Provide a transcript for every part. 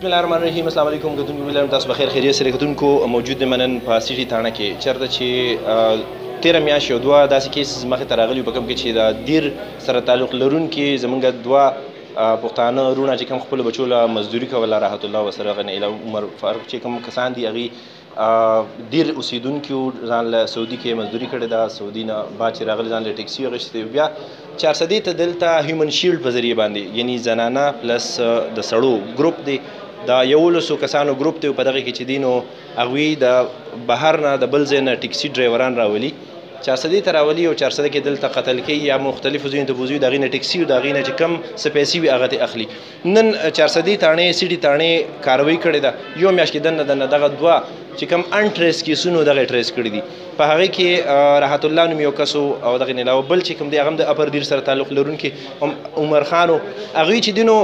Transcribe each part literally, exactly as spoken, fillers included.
الله الرحمن الرحیم. السلام علیکم کتونکو، ویلم تاسو بخیر خیریت سره کتونکو. موجود منن په سیټي تاڼه کې چېرته چې تېره میاشت یو دوه داسې کیس مخې ته راغلي په کوم کې چې د دیر سره تعلق لرونکي زموږ دوه پښتانه وروڼه چې کوم خپلو بچو له مزدوري کوله راحت الله ورسره هغه نیله عمر فاروق چې کوم کسان دي هغوی دیر اوسېدونکي وو، ځان له سعودي کې مزدوري کړې ده. سعودي نه بعد چې راغلي ځان له ټیکسي اخیستې، بیا چارسدې ته دلته هیومن شیلډ په ذریعه باندې یعنی زنانه پلس د سړو ګروپ دی، د یولسو کسانو ګروپ دی. په دغه کې چې دی نو هغوی د بهر نه د بل ځای نه ټیکسي ډرایوران راولي، چارسدې ته راولي او چارسده کې دلته قتل کوي یا مختلفو ځایونو ته بوځي، د هغې نه ټیکسي او د هغې نه چې کم څه پیسې وي هغه ترې اخلي. نن چارسدې تاڼې سیټي تاڼې کاروي کړې ده. یو میاشت کې دننه دننه دغه دوه چې کوم ان ټریس کیسونو دغه ټریس کړي دي. په هغې کې راحت الله نوم یو کس او دغې نه علاوه بل چې کوم دی هغه هم د اپر دیر سره تعلق لرونکي عمر خان و. هغوی چې دي نو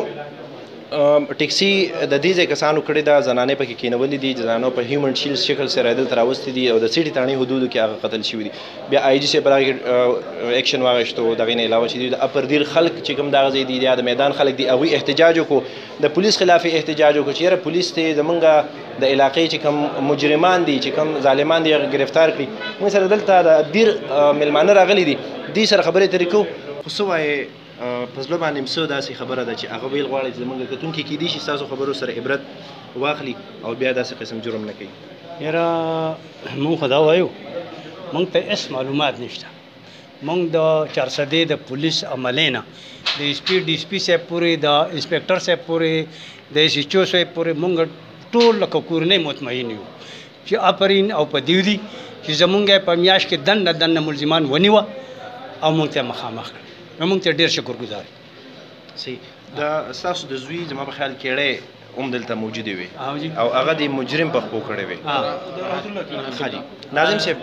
ټیکسي د دې ځای کسانو کړې ده، زنانې پکې کېنولې دي، زنانو په هیومن شیلډ شکل سره دلته راوستي دي او د سیټي تاڼې حدودو کې هغه قتل شوي دي. بیا آی جي صاحب په دغه کې ایکشن واخیستو. د هغې نه علاوه چې دوی د اپر دیر خلک چې کوم دغه ځای دي یا د میدان خلک دي هغوی احتجاج وکړو، د پولیس خلاف یې احتجاج وکړو چې یاره پولیس ته زمونږ د علاقې چې کوم مجرمان دي چې کوم ظالمان دي هغه ګرفتار کړي. موږ سره دلته د دیر میلمانه راغلي دي، دوی سره خبرې اترې کوو. خو څه وایې په زړه باندې څه داسې خبره ده چې هغه ویل غواړي چې زموږ کتونکي کیدای شي ستاسو خبرو سره عبرت واخلي او بیا داسې قسم جرم نه کوي؟ یاره مونږ خو دا وایو، مونږ ته هېڅ معلومات نشته. مونږ د چارسدې د پولیس عملې نه د ایس پي ډي ایس پي صاحب پورې، د انسپکټر صاحب پورې، د ایس ایچ او صاحب پورې مونږ ټول لکه کورنۍ مطمئن یو چې آفرین او په دیو دي چې زمونږ په میاشت کې دننه دننه ملزمان ونیوه او مونږ ته مخامخ کړه. نو مونږ ته ډېر شکر گزار یو. صحیح. د ستاسو د زوی زما په خیال کېړۍ هم دلته موجودې وې او هغه د مجرم په خپو کړی وې. ناظم صاحب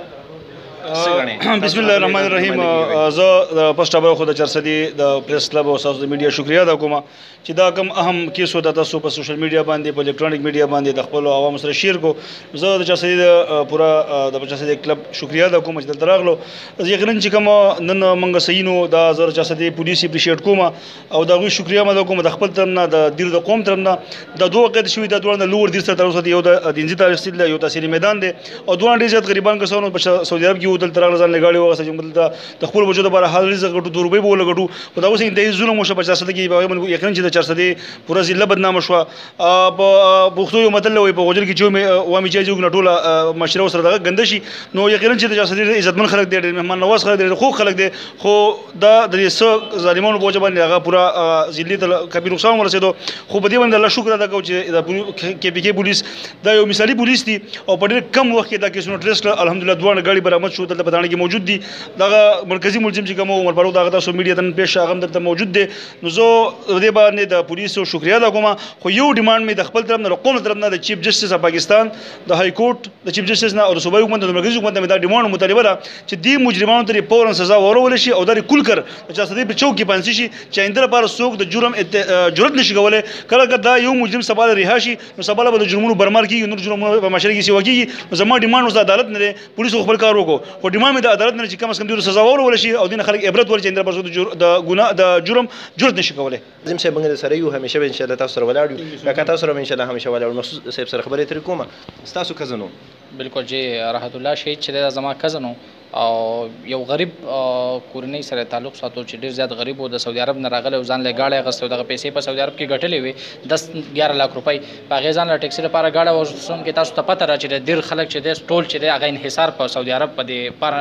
بسم الله الرحمن الرحیم. زه د فسټ ټاپر خو د چارسدې د پریس کلب او تاسو د میډیا شکریا ادا کوم چې دا کوم اهم کیس و د تاسو په سوشل میډیا باندې په الکترونیک میډیا باندې د خپل عوامو سره شیر کو. زه د چارسدې د پورا د چارسدې کلب شکریا ادا کوم چې دلته راغلو. یقینا چې کوم نن موږ صحیح نو دا زه د چارسدې پولیس اپریشیټ کوم او د هغوی شکریا ادا کوم د خپل طرف نه د دیر د قوم طرف نه. د دوه قید شوي د دواړه لوړ دیر سره تر اوسه یو د دینځي تحصیل دی، یو تحصیلي میدان دی او دوه ډېر زیات غریبان کسانو په سعودي عرب کې دلته راغله ځان لګاړي وغوسته چې موږ دلته د خپل بچو دپاره حال رزق ګټو، دوه روپۍ به ولګټو. خو دا اوس انتهایي ظلم وشو په چارسده کې. یقینا چې د چارسدې پوره ضلع بدنامه شوه. په پښتو یو متل وایي په غوجل کې چې وامې چای چې ټوله معاشره ورسره دغه ګنده شي. نو یقینا چې د چارسدې عزتمن خلک دی، ډېر مهمان نواز خلک دی، ډېر خوږ خلک دی. خو دا د دې څه ظالمانو په وجه باندې هغه پوره ضلعې ته کافي نقصان ورسېدو. خو په دې باندې الله شکر ادا کوو چې د کې پي کې پولیس دا یو مثالي پولیس دي او په ډېر کم وخت کې دا کیسونه ټریس کړل. الحمدلله دواړه ګاډي برآمد شو، دلته په تاڼه کې موجود دي. دغه مرکزي ملزم چې کوم عمر فاروق دغه تاسو میډیا ته پیش هغه هم دلته موجود دی. نو زه دې باندې د پولیسو شکریا ادا کوم. خو یو ډیمانډ مې د خپل طرف نه د قوم طرف نه د چیف جسټس اف پاکستان، د های کورټ د چیف جسټس نه او د صوبایي حکومت د مرکزي حکومت نه دا ډیمانډ مطالبه ده چې دې مجرمانو ته فوراً سزا ورول شي او دا کول کر د چارسدې په چوک کې پانسي شي چې آینده لپاره څوک د جرم جرأت نشي کولی. کله که دا یو مجرم سبا رها شي نو سبا به د جرمونو برمار کېږي، نور جرمونه په معاشره کې سیوا کېږي. نو زما ډیمانډ اوس د عدالت نه دی، پولیسو خپل کار وکړو. خو ډیمانډ مې د عدالت نه چې کم از کم دوی سزا ورول شي او دین خلک عبرت ورچې اندر پرسو د ګناه د جرم جرأت نشي کولی. ناظم صاحب موږ سره یو همیشه به ان شاء الله تاسو سره ولاړ یو، کاکا تاسو سره ان شاء الله همیشه ولاړ یو. مخصوص صاحب سره خبرې اترې کوم. ستاسو کزن و؟ بالکل جی راحت الله شهید چې دی زما کزن و او یو غریب کورنۍ سره تعلق ساتو چې ډېر زیات غریب و. د سعودي عرب نه راغلی او ځان له ګاډی اخیستی او دغه پیسې په سعودي عرب کې ګټلې وې دس ګیاره لاک روپۍ. په هغې ځان له ټیکسي لپاره ګاډی واخیستم کې تاسو ته پته ده چې د ډېر خلک چې دی ټول چې دی هغه انحصار په سعودي عرب په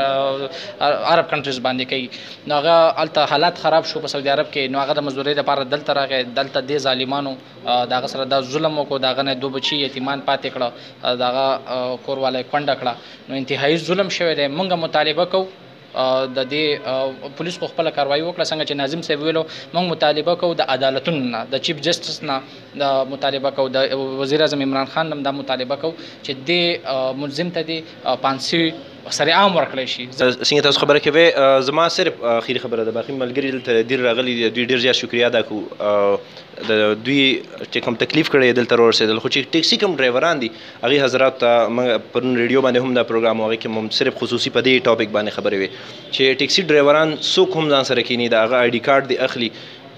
دې عرب کنټریز باندې کوي. نو هغه هلته حالات خراب شو په سعودي عرب کې. نو هغه د مزدورۍ لپاره دلته راغی. دلته دې ظالمانو د هغه سره دا ظلم وکړو، د هغه نه دوه بچي یتیمان پاتې کړه، د هغه کوروالی کونډه کړه. نو انتهایي ظلم شوی دی. موږ مطالبه کوو د دې پولیس خو خپله کاروایي وکړه څنګه چې ناظم صاحب ویلو. موږ مطالبه کوو د عدالتونو نه، د چیف جسټس نه د مطالبه کوو، د وزیر اعظم عمران خان هم دا مطالبه کوو چې دې ملزم ته دې پانسي سره عام ورکړی شي. څنګه تاسو خبره کوئ، زما صرف اخري خبره ده، باقي ملګري دلته ډېر راغلي دي، دوی ډېر زیات شکریا ادا کوو. د دوی چې کوم تکلیف کړی دلته راورسېدل. خو چې ټیکسي کوم ډرایوران دي هغې حضرات ته موږ پرون ریډیو باندې هم دا پروګرام و، هغې کې هم صرف خصوصي په دې ټاپک باندې خبرې وې چې ټیکسي ډرایوران څوک هم ځان سره کښېني، د هغه آی ډي کارډ دې اخلي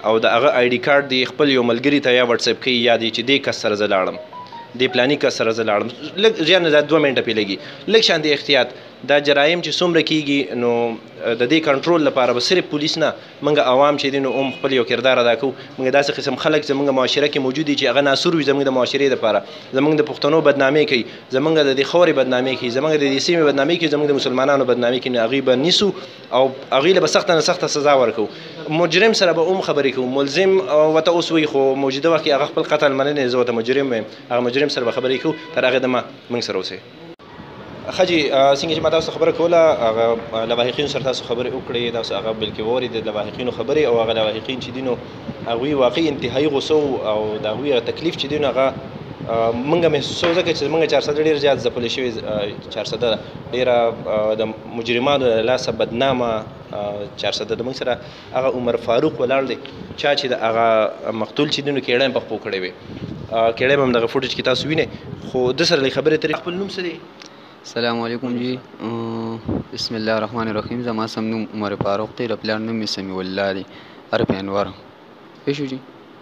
او د هغه آی ډي کارت دی خپل یو ملګري ته یا واتساپ کوي یا دی چې دې کس سره زه لاړم دې پلاني کس سره زه لاړم لږ زیات نه زیات دوه منټه پرې لګي لږ شان د احتیاط دا جرایم چې څومره کیږي نو د دې کنټرول لپاره به صرف پولیس نه موږ عوام چې دي نو هم خپل یو کردار ادا کوو موږ داسې قسم خلک زموږ معاشره کې موجود دي چې هغه ناسور وي زموږ د معاشرې دپاره زموږ د پښتنو بدنامي کوي زموږ د دې خاورې بدنامي کوي زموږ د دې سیمې بدنامي کوي زموږ د مسلمانانو بدنامي کوي نو هغوی به نیسو او هغوی له به سخته نه سخته سزا ورکوو مجرم سره به هم خبرې کوو ملزم ورته اوس وایي خو موجوده وخت کې هغه خپل قتل مننې زه ورته مجرم وایم هغه مجرم سره به خبرې کوو تر هغې دمه موږ سره اوسئ خجی څنګه چې ما تاسو خبره کوله هغه لواحقینو سره تاسو خبرې وکړې تاسو هغه بلکې واورېدې د لواحقینو خبرې او هغه لواحقین چې دي نو هغوی واقعي انتهایي غوسه او د هغوی هغه تکلیف چې دی نو هغه موږ محسوسوو ځکه چې زموږ چارسده ډېر زیات ځپلې شوې چارسده ډېره د مجرمانو له لاسه بدنامه چارسده د موږ سره هغه عمر فاروق ولاړ دی چا چې د هغه مقتول چې دی نو کېړه یې په خپو کړی وې کېړه به هم دغه فوټیج کې تاسو وینئ خو ده سره لږ خبرې ترې خپل نوم څه دی السلام علیکم جی بسم الله الرحمن الرحیم زما سم نوم عمر فاروق دی د پلار نوم مې سمیع الله دی عرف انور پوه شو جی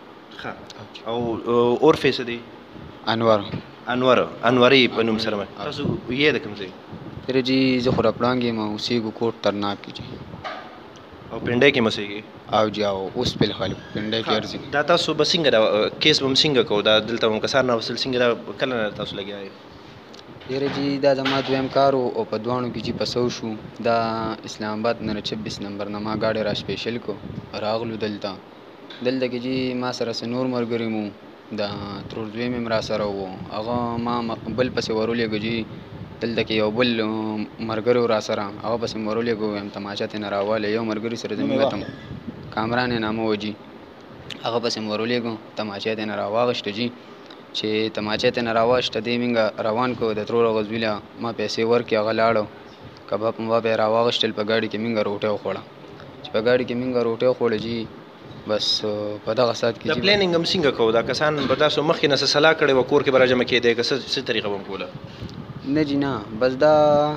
ښه او عرف یې څه دی انور انور انوري په نوم سره تاسو یې د کوم ځای تیرې جی زه خو راپړانګ یم اوسېږو کوټ ترناک کې جی او پنډۍ کې مسېږي او جی او اوس پل خالق پنډۍ کې ارځي دا تاسو به څنګه دا کیس به هم څنګه کوو دا دلته هم کسار نه وصل څنګه دا کله نه تاسو لګیا یې ډېره جی دا زما دویم کار و او په دواړو کې چې پسو شو دا اسلام آباد نه چبیس نمبر نه ما گاډی را سپیشل کو راغلو دلته دلته کې جی ما سره څه نور ملګري مو دا ترور دوی مې هم را سره و هغه ما بل پسې ورولېږو جی دلته کې یو بل ملګری و را سره هغه پسې مې ورولېږو ویم تماچه ترې نه راوالی یو ملګري سره زموږ ته کامران یې نامه و جی هغه پسې مې ورولېږو تماچه ترې نه راواغېسته جی چې تماچه ترې نه راواغېسته دی موږ روان کړو د ترور غزویله ما پیسې ورکړې هغه لاړو کباب مباب یې راواغېستل په ګاډي کې موږ روټۍ وخوړه چې په ګاډي کې موږ روټۍ وخوړه جی بس په دغه ساعت کې دا پلانینګ هم څنګه کوو دا کسان به تاسو مخکې نه څه صلاح کړې وه کور کې به راجمع کېدی که څه څه طریقه به هم کوله نه جی نه بس دا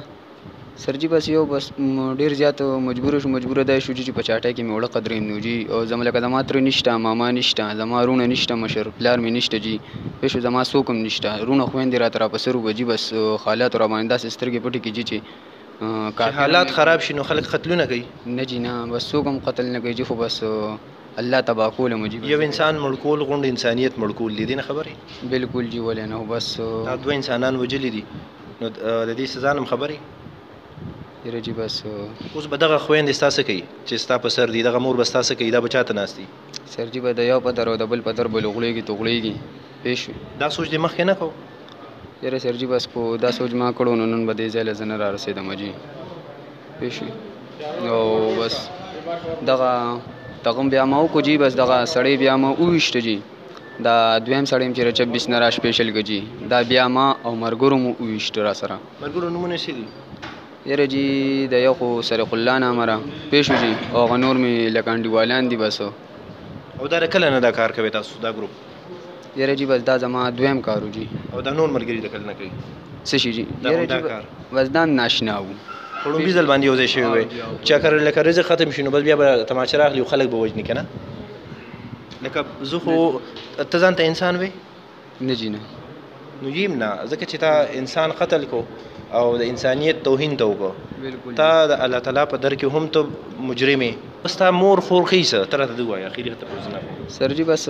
سرجي بس یو بس ډېر زیات مجبوره شو مجبوره دا شو چې په چاټۍ کې مې وړه قدریم نو جي او زما لکه زما تره نشته ماما نشته زما رونه نشته مشر پلار مې نشته جي پوه شو زما څوک هم نشته رونه خویندې راته راپسې روبه جي بس خالات راباندې داسې سترګې پټې کړي جي چې حالات خراب شي نو خلک قتلونه کوي نه جي نه بس څوک هم قتل نه کوي جي خو بس الله تبا کول مجيب یو انسان مړ کول غونډ انسانیت مړ کول دي نه خبرې بالکل جی ولې نه بس دا دوه انسانان وجلی دي نو د دې سزا هم خبرې یره جی بس اوس به دغه خویندې ستا څه کوي چې ستا په سر دي دغه مور به ستا څه کوي دا به چاته ناست دي سر جی به د یو په در او د بل په در به لغړېږي توغړېږي پوه شو دا سوچ دې مخکې نه کوو یره سر جی بس کو دا سوچ ما کړو نو نن به دې ځای له زه نه را رسېدم جي پوه شو او بس دغه دغه بیا ما وکړو جي بس دغه سړی بیا ما وویشته جي دا دویم سړی یم چې چبیس نه را سپیشل که جي دا بیا ما او ملګرو مو وویشته را سره ملګرو نومونه څه دي یره جی د یو خو صریح الله نامه را پوه شو جي او هغه نور مې لکه انډیوالان دي بس او دا کله نه دا کار کوي تاسو دا ګروپ یره جی بس دا زما دویم کارو جي او دا نور ملګري د کله نه کوي څه شي جي یره جی بس دا ناشنا وو خړومبي ځل باندې یو ځای شوی وي چې اگر لکه رزق ختم شي نو بس بیا به تماچه راغلي او خلک به وژني که نه لکه زه خو ته ځان ته انسان وې نه جي نه نو یم نه ځکه چې تا انسان قتل کو او د انسانیت توهین ته وکړو تا د الله تعالی په در کې هم ته مجرم یې بس تا مور خور ښي څه ته راته ووایه اخري ته پوښتنه سر جي بس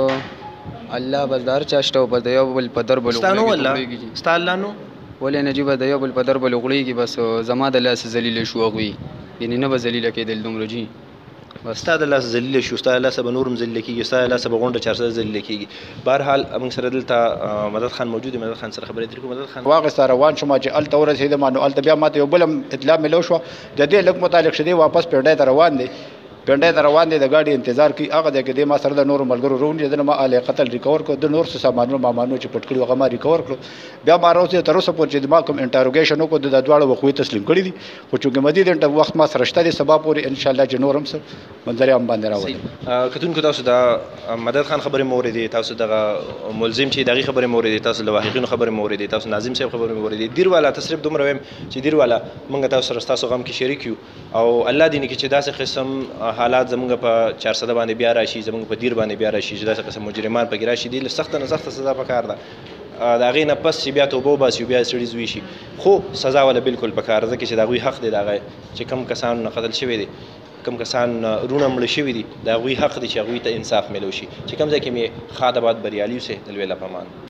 الله بس د هر چا شته او بس د یو بل په در بل ستا نو الله ستا الله نو ولې نه جي به د یو بل په در بل غړېږي بس زما د لاس ذلیله شو هغوی یعنې نه به ذلیله کېدل دومره جي بس ستا د لاس ذلیله شو ستا د لاسه به نور هم ذلیله کېږي ستا د لاسه به غونډه چارسده ذلیله کېږي بهرحال موږ سره دلته مدد خان موجود دی مدد خان سره خبرې ترې کوو مدد خان واغسته روان شوم چې هلته ورسېدم نو هلته بیا ماته یو بل هم اطلاع میلو شوه د دې لږ متعلق چې دی واپس پنډۍ ته روان دی پنډۍ ته روان دی د ګاډي انتظار کوي هغه ځای کې دی ما سره د نورو ملګرو روونډېدل ما اله قتل ریکور کړو د نور څه سامانونه مامانو چې پټ کړي هغه ما ریکور کړو بیا ما راوځي تر اوسه پورې چې ما کوم انټروګیشن وکړو د دواړو وقوعي تسلیم کړي دي خو چونکې مزید وخت ما سره شته دی سبا پورې انشاءالله چې نور هم څه منظرې هم باندې راولي کتونکو تاسو د مدد خان خبرې مو اورېدې تاسو دغه ملزم چې د هغې خبرې مو اورېدې تاسو د واحقینو خبرې مو اورېدې تاسو ناظم صاحب خبرې مو اورېدې دیر والا ته صرف دومره وایم چې دیر والا موږ تاسو سره ستاسو غم کې شریک یو او الله دې نه کړي چې داسې قسم حالات زموږ په چارسده باندې بیا راشي، زموږ په دیر باندې بیا راشي چې داسې قسم مجرمان پکې راشي. دې له سخته نه سخته سزا پکار ده. د هغې نه پس چې بیا توبه وباسي بیا سړي زوی شي، خو سزا ولا بالکل پکار ده، ځکه چې د هغوی حق دی د هغه چې کم کسان قتل شوي دي، کم کسان رونه مړه شوي دي، د هغوی حق دی چې هغوی ته انصاف میلو شي. چې کم ځای کې مې ښاد آباد بریالي اوسئ. د لوی الله په امان.